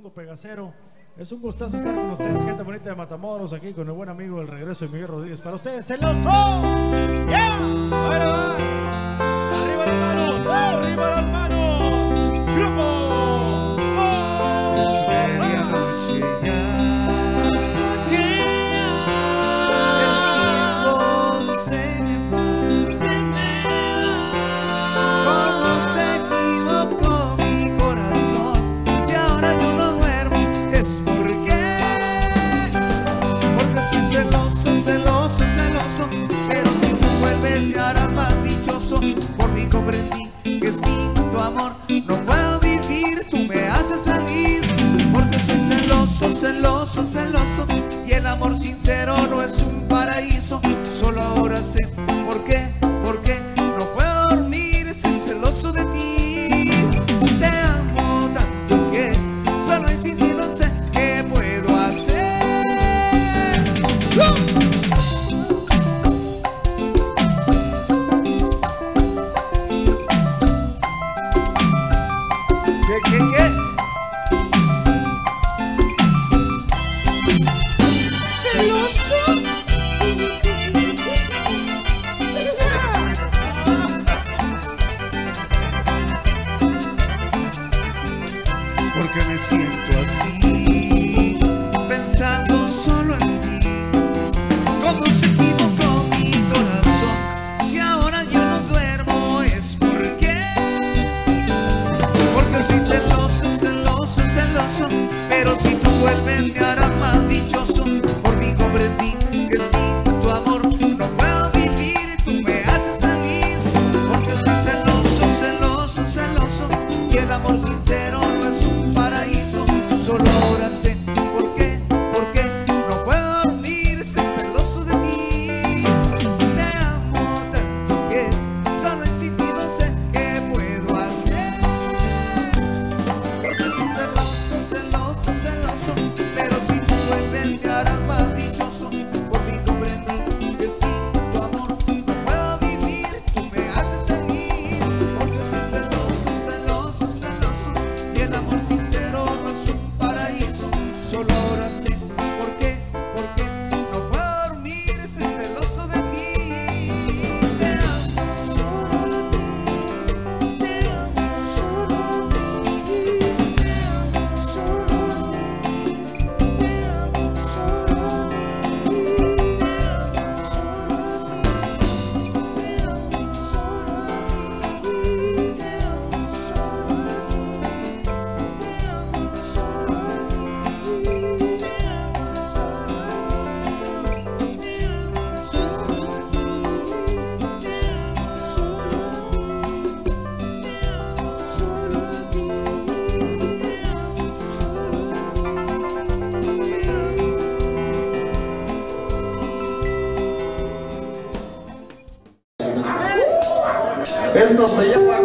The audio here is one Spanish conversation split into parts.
Mundo Pegacero. Es un gustazo estar con ustedes, gente bonita de Matamoros, aquí con el buen amigo El Regreso de Miguel Rodríguez. Para ustedes, ¡El Oso! ¡Yeah! ¡Ahora más! ¡Arriba las manos! ¡Arriba las manos! ¡Grupo! Es medianoche ya. Por fin comprendí que sin tu amor no puedo vivir. Tú me haces feliz porque soy celoso, celoso, celoso. Y el amor sincero no es un paraíso. Solo ahora sé por qué no puedo dormir. Estoy celoso de ti. Te amo tanto que solo en sin ti no sé qué puedo hacer. ¿Qué? ¿Celoso? Porque me siento así, pensando solo en ti. ¿Cómo se equivocó mi corazón? Si ahora yo no duermo es porque soy celoso, celoso, celoso. Pero si tú vuelves me harás más dichoso. Por fin comprendí que sin tu amor no puedo vivir. Y tú me haces feliz porque soy celoso, celoso, celoso. Y el amor sincero no es un paraíso. Solo ahora sé por qué no puedo dormir. Soy celoso de ti. Te amo tanto que solo en sin ti no sé qué puedo hacer. Porque soy celoso, celoso, celoso. Pero si tú vuelves me harás más dichoso. Por fin comprendí que sin tu amor no puedo vivir. Tú me haces feliz porque soy celoso, celoso, celoso. Y el amor sincero no es un paraíso. Solo ahora sé por qué no puedo dormir. Soy celoso de ti. Te amo solo a ti. Te amo solo a ti. Te amo solo a ti. Te amo solo a ti. Te amo solo a ti. Te amo solo a ti. Te amo solo a ti. Te amo solo a ti. Te amo solo a ti. Te amo solo a ti. Te amo solo a ti. Te amo solo a ti. Esto se llama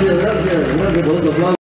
Gracias por otro aplauso.